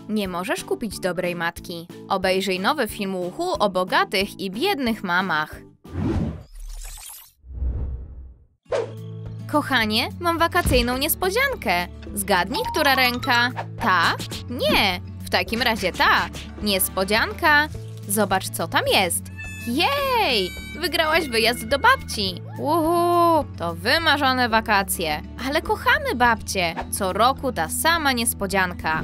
Nie możesz kupić dobrej matki. Obejrzyj nowy film Uhu o bogatych i biednych mamach. Kochanie, mam wakacyjną niespodziankę. Zgadnij, która ręka? Ta? Nie. W takim razie ta. Niespodzianka. Zobacz, co tam jest. Jej! Wygrałaś wyjazd do babci. Uhu, to wymarzone wakacje. Ale kochamy babcię. Co roku ta sama niespodzianka.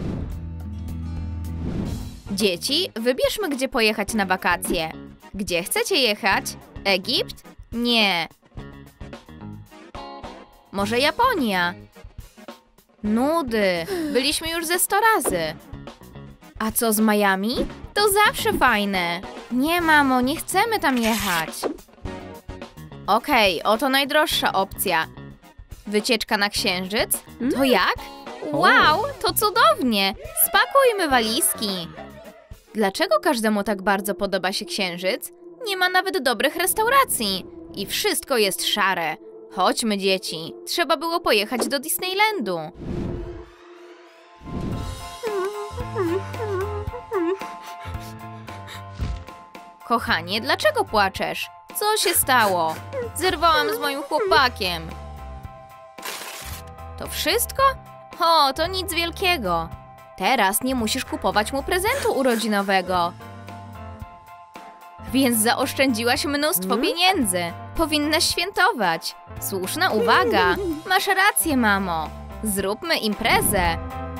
Dzieci, wybierzmy, gdzie pojechać na wakacje. Gdzie chcecie jechać? Egipt? Nie. Może Japonia? Nudy. Byliśmy już ze 100 razy. A co z Miami? To zawsze fajne. Nie, mamo, nie chcemy tam jechać. Okej, oto najdroższa opcja. Wycieczka na Księżyc? To jak? Wow, to cudownie. Spakujmy walizki. Dlaczego każdemu tak bardzo podoba się Księżyc? Nie ma nawet dobrych restauracji. I wszystko jest szare. Chodźmy, dzieci. Trzeba było pojechać do Disneylandu. Kochanie, dlaczego płaczesz? Co się stało? Zerwałam z moim chłopakiem. To wszystko? O, to nic wielkiego. Teraz nie musisz kupować mu prezentu urodzinowego. Więc zaoszczędziłaś mnóstwo pieniędzy. Powinnaś świętować. Słuszna uwaga. Masz rację, mamo. Zróbmy imprezę.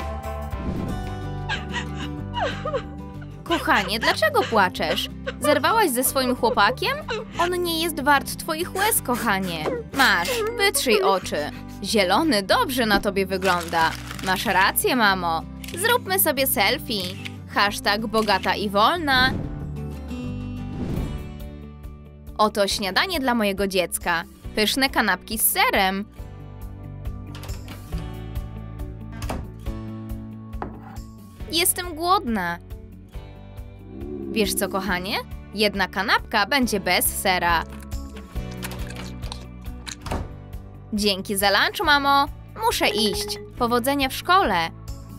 Kochanie, dlaczego płaczesz? Zerwałaś ze swoim chłopakiem? On nie jest wart twoich łez, kochanie. Masz, wytrzyj oczy. Zielony dobrze na tobie wygląda. Masz rację, mamo. Zróbmy sobie selfie. Hashtag bogata i wolna. Oto śniadanie dla mojego dziecka. Pyszne kanapki z serem. Jestem głodna. Wiesz co, kochanie? Jedna kanapka będzie bez sera. Dzięki za lunch, mamo. Muszę iść. Powodzenia w szkole.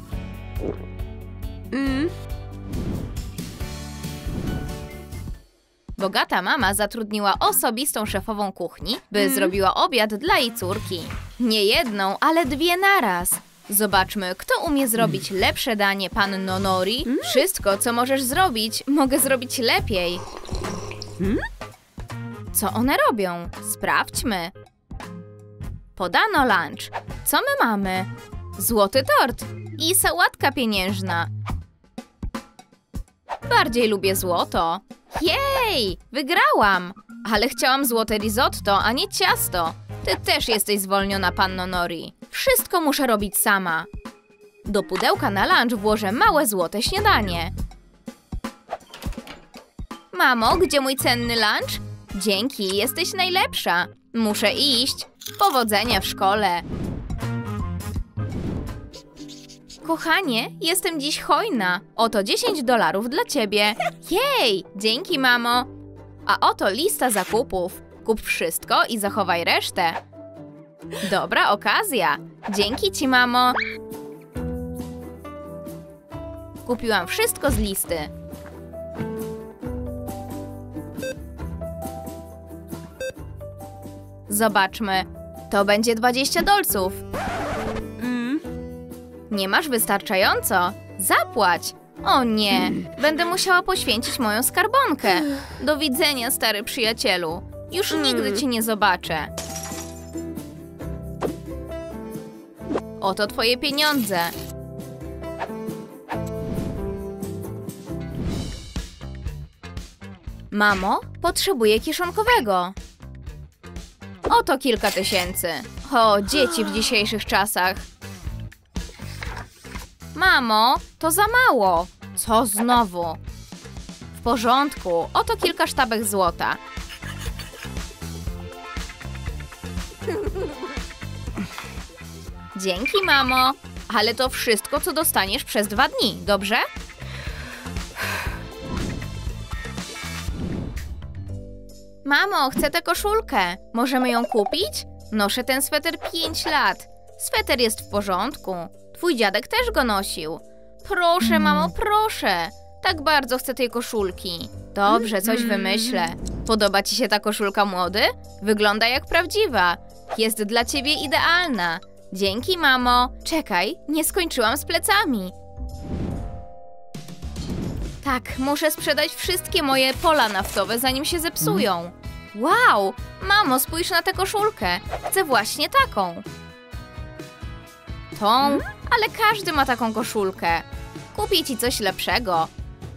Bogata mama zatrudniła osobistą szefową kuchni, by zrobiła obiad dla jej córki. Nie jedną, ale 2 naraz. Zobaczmy, kto umie zrobić lepsze danie, panno Nori. Wszystko, co możesz zrobić, mogę zrobić lepiej. Co one robią? Sprawdźmy. Podano lunch. Co my mamy? Złoty tort i sałatka pieniężna. Bardziej lubię złoto. Jej! Wygrałam! Ale chciałam złote risotto, a nie ciasto. Ty też jesteś zwolniona, panno Nori. Wszystko muszę robić sama. Do pudełka na lunch włożę małe złote śniadanie. Mamo, gdzie mój cenny lunch? Dzięki, jesteś najlepsza. Muszę iść. Powodzenia w szkole. Kochanie, jestem dziś hojna. Oto $10 dla ciebie. Jej! Dzięki, mamo. A oto lista zakupów. Kup wszystko i zachowaj resztę. Dobra okazja. Dzięki ci, mamo. Kupiłam wszystko z listy. Zobaczmy. To będzie $20. Nie masz wystarczająco? Zapłać! O nie! Będę musiała poświęcić moją skarbonkę. Do widzenia, stary przyjacielu. Już nigdy cię nie zobaczę. Oto twoje pieniądze. Mamo, potrzebuję kieszonkowego. Oto kilka tysięcy. O, dzieci w dzisiejszych czasach. Mamo, to za mało. Co znowu? W porządku, oto kilka sztabek złota. Dzięki, mamo. Ale to wszystko, co dostaniesz przez 2 dni, dobrze? Mamo, chcę tę koszulkę. Możemy ją kupić? Noszę ten sweter 5 lat. Sweter jest w porządku. Twój dziadek też go nosił. Proszę, mamo, proszę. Tak bardzo chcę tej koszulki. Dobrze, coś wymyślę. Podoba ci się ta koszulka, młody? Wygląda jak prawdziwa. Jest dla ciebie idealna. Dzięki, mamo. Czekaj, nie skończyłam z plecami. Tak, muszę sprzedać wszystkie moje pola naftowe, zanim się zepsują. Wow, mamo, spójrz na tę koszulkę. Chcę właśnie taką. Tą? Ale każdy ma taką koszulkę. Kupię ci coś lepszego.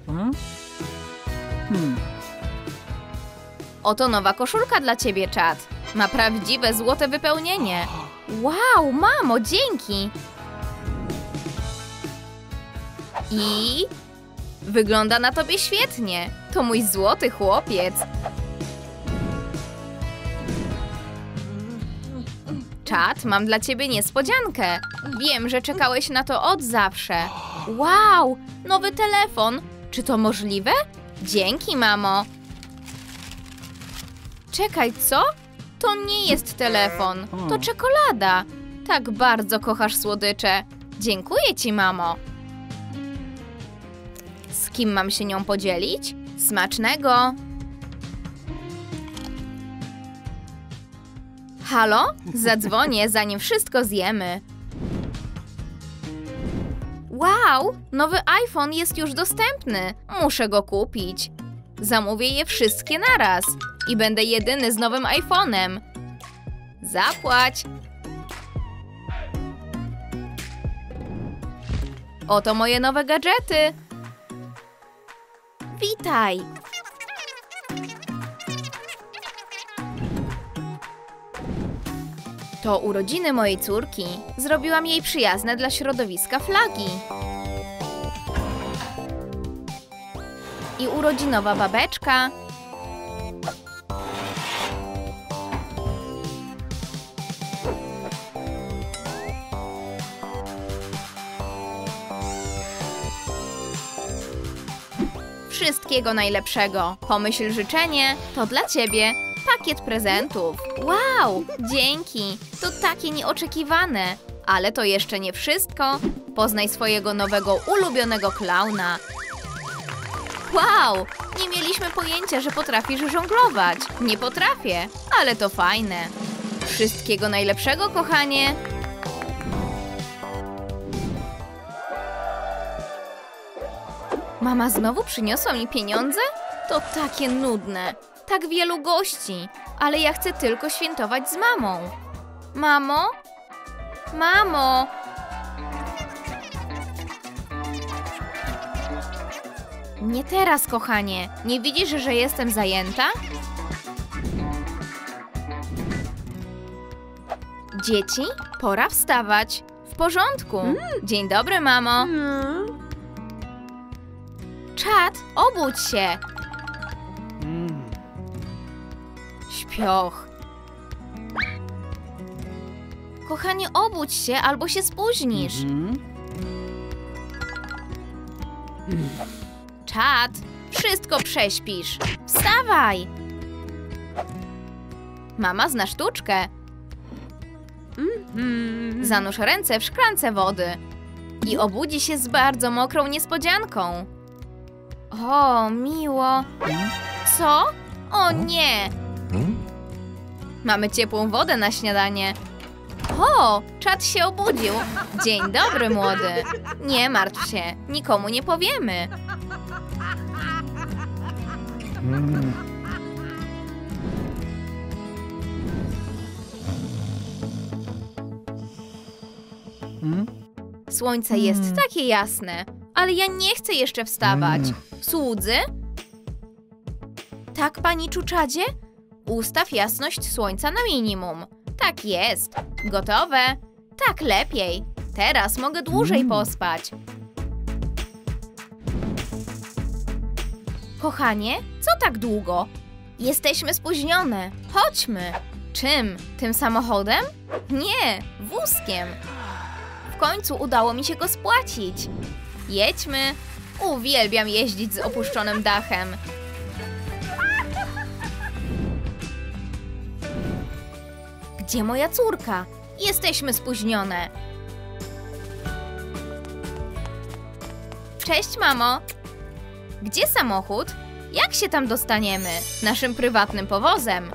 Oto nowa koszulka dla ciebie, Chad. Ma prawdziwe złote wypełnienie. Wow, mamo, dzięki. I... wygląda na tobie świetnie. To mój złoty chłopiec. Chad, mam dla ciebie niespodziankę. Wiem, że czekałeś na to od zawsze. Wow, nowy telefon. Czy to możliwe? Dzięki, mamo. Czekaj, co? To nie jest telefon. To czekolada. Tak bardzo kochasz słodycze. Dziękuję ci, mamo. Z kim mam się nią podzielić? Smacznego! Halo? Zadzwonię, zanim wszystko zjemy. Wow! Nowy iPhone jest już dostępny. Muszę go kupić. Zamówię je wszystkie naraz. I będę jedyny z nowym iPhone'em. Zapłać! Oto moje nowe gadżety. Witaj! To urodziny mojej córki. Zrobiłam jej przyjazne dla środowiska flagi. I urodzinowa babeczka. Wszystkiego najlepszego. Pomyśl życzenie, to dla ciebie. Pakiet prezentów. Wow, dzięki. To takie nieoczekiwane. Ale to jeszcze nie wszystko. Poznaj swojego nowego ulubionego klauna. Wow, nie mieliśmy pojęcia, że potrafisz żonglować. Nie potrafię, ale to fajne. Wszystkiego najlepszego, kochanie. Mama znowu przyniosła mi pieniądze? To takie nudne. Tak wielu gości. Ale ja chcę tylko świętować z mamą. Mamo? Mamo! Nie teraz, kochanie. Nie widzisz, że jestem zajęta? Dzieci, pora wstawać. W porządku. Dzień dobry, mamo. Chad, obudź się. Śpioch. Kochanie, obudź się, albo się spóźnisz. Chad, wszystko prześpisz. Wstawaj. Mama zna sztuczkę. Zanurz ręce w szklance wody. I obudzi się z bardzo mokrą niespodzianką. O, miło. Co? O nie! Mamy ciepłą wodę na śniadanie. O, Chad się obudził. Dzień dobry, młody. Nie martw się, nikomu nie powiemy. Słońce jest takie jasne, ale ja nie chcę jeszcze wstawać. Słudzy? Tak, pani Czuczadzie? Ustaw jasność słońca na minimum. Tak jest. Gotowe? Tak, lepiej. Teraz mogę dłużej pospać. Kochanie, co tak długo? Jesteśmy spóźnione. Chodźmy. Czym? Tym samochodem? Nie, wózkiem. W końcu udało mi się go spłacić. Jedźmy. Uwielbiam jeździć z opuszczonym dachem. Gdzie moja córka? Jesteśmy spóźnione. Cześć, mamo. Gdzie samochód? Jak się tam dostaniemy? Naszym prywatnym powozem.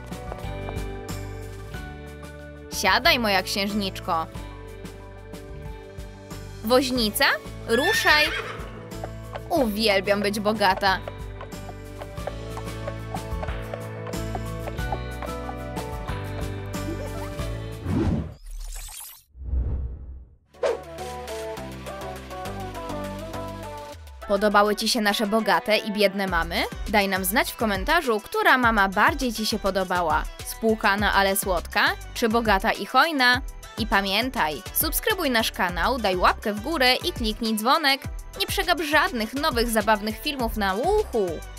Siadaj, moja księżniczko. Woźnica? Ruszaj. Uwielbiam być bogata. Podobały Ci się nasze bogate i biedne mamy? Daj nam znać w komentarzu, która mama bardziej Ci się podobała. Spłukana, ale słodka? Czy bogata i hojna? I pamiętaj, subskrybuj nasz kanał, daj łapkę w górę i kliknij dzwonek. Nie przegap żadnych nowych zabawnych filmów na uchu.